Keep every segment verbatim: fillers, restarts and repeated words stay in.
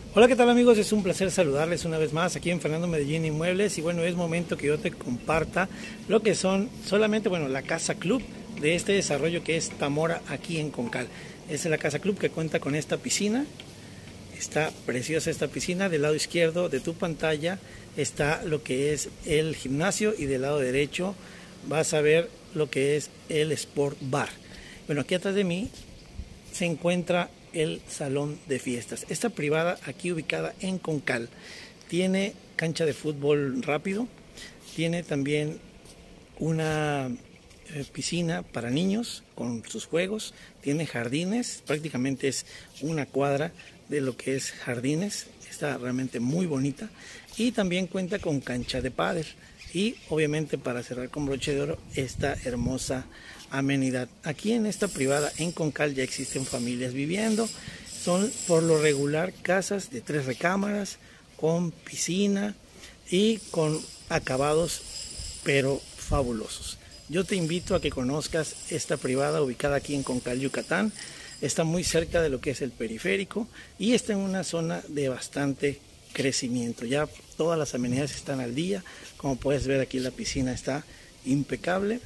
Hola, ¿qué tal amigos? Es un placer saludarles una vez más aquí en Fernando Medellín Inmuebles y bueno, es momento que yo te comparta lo que son solamente, bueno, la casa club de este desarrollo que es Tamora aquí en Concal. Esta es la casa club que cuenta con esta piscina. Está preciosa esta piscina. Del lado izquierdo de tu pantalla está lo que es el gimnasio y del lado derecho vas a ver lo que es el Sport Bar. Bueno, aquí atrás de mí se encuentra el salón de fiestas. Esta privada aquí ubicada en Concal tiene cancha de fútbol rápido, tiene también una eh, piscina para niños con sus juegos, tiene jardines, prácticamente es una cuadra de lo que es jardines, está realmente muy bonita y también cuenta con cancha de pádel y obviamente para cerrar con broche de oro esta hermosa amenidad. Aquí en esta privada en Concal ya existen familias viviendo, son por lo regular casas de tres recámaras con piscina y con acabados pero fabulosos. Yo te invito a que conozcas esta privada ubicada aquí en Concal, Yucatán. Está muy cerca de lo que es el periférico y está en una zona de bastante crecimiento. Ya todas las amenidades están al día. Como puedes ver aquí la piscina está impecable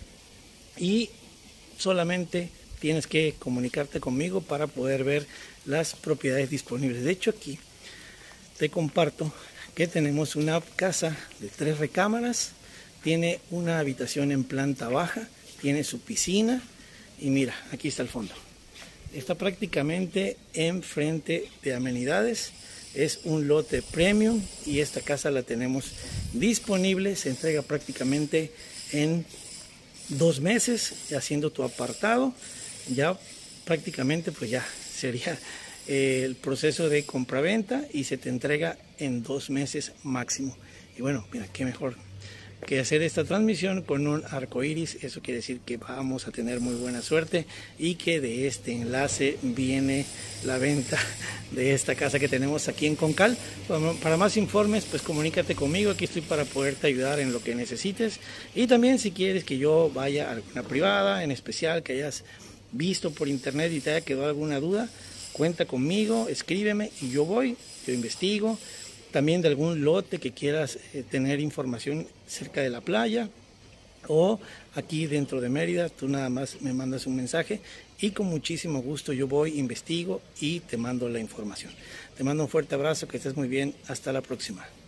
y solamente tienes que comunicarte conmigo para poder ver las propiedades disponibles. De hecho, aquí te comparto que tenemos una casa de tres recámaras, tiene una habitación en planta baja, tiene su piscina y mira, aquí está el fondo. Está prácticamente enfrente de amenidades, es un lote premium y esta casa la tenemos disponible, se entrega prácticamente en dos meses haciendo tu apartado. Ya prácticamente pues ya sería eh, el proceso de compraventa y se te entrega en dos meses máximo. Y bueno, mira qué mejor que hacer esta transmisión con un arco iris. Eso quiere decir que vamos a tener muy buena suerte y que de este enlace viene la venta de esta casa que tenemos aquí en Concal. Para más informes pues comunícate conmigo, aquí estoy para poderte ayudar en lo que necesites y también si quieres que yo vaya a alguna privada en especial que hayas visto por internet y te haya quedado alguna duda, cuenta conmigo, escríbeme y yo voy, yo investigo. También de algún lote que quieras eh, tener información cerca de la playa o aquí dentro de Mérida, tú nada más me mandas un mensaje y con muchísimo gusto yo voy, investigo y te mando la información. Te mando un fuerte abrazo, que estés muy bien, hasta la próxima.